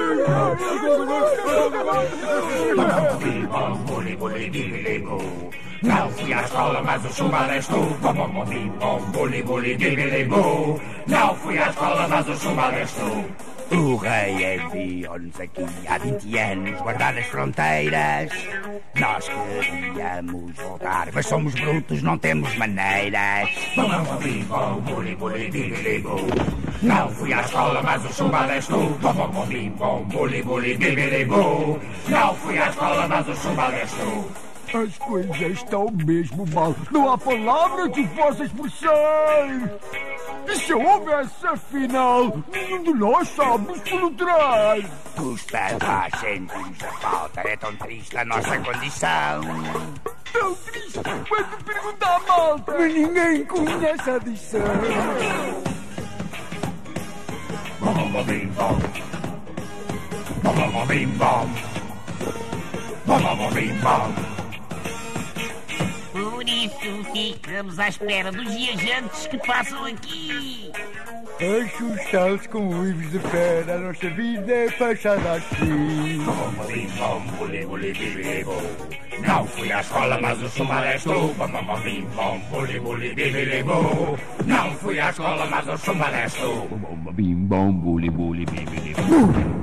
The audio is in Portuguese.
Bom, buli, buli, bibili, bom. Não fui à escola, mas o chumbado és tu. Bom, bom, bom, bim, bom, buli, buli, bibili, bom. Não fui à escola, mas o chumbado és tu. O rei enviou-nos aqui há 20 anos guardar as fronteiras. Nós queríamos voltar, mas somos brutos, não temos maneiras. Bom, bom, bom, bim, bom, buli, buli, bibili, bom. Não fui à escola, mas o chumbado és tu. Bom, bom, bom, bim, bom, buli, buli, bibili, bom. Não fui à escola, mas o chumbado és tu. As coisas estão mesmo mal. Não há palavra que possa expressar. E se houvesse, afinal, nenhum de nós sabemos por trás. Custa nós sentimos a falta. É tão triste a nossa condição. Tão triste quando pergunta à malta. Mas ninguém conhece a adição. Bom, bom, bom, bim, bom. Bom, bom, bom, bim, bom. Bom, bom, bom, bim, bom. Por isso ficamos à espera dos viajantes que passam aqui. Assustados com livros de pé, a nossa vida é passada assim. Bom, bim, bom, buli, buli, bibili, bom. Não fui à escola, mas o chumbado és tu. Bom, bom, bom, bim, bom, buli, buli, bibili, bom. Não fui à escola, mas o chumbado és tu. Bom, bom, bim, bom, buli, buli, bibili, bom.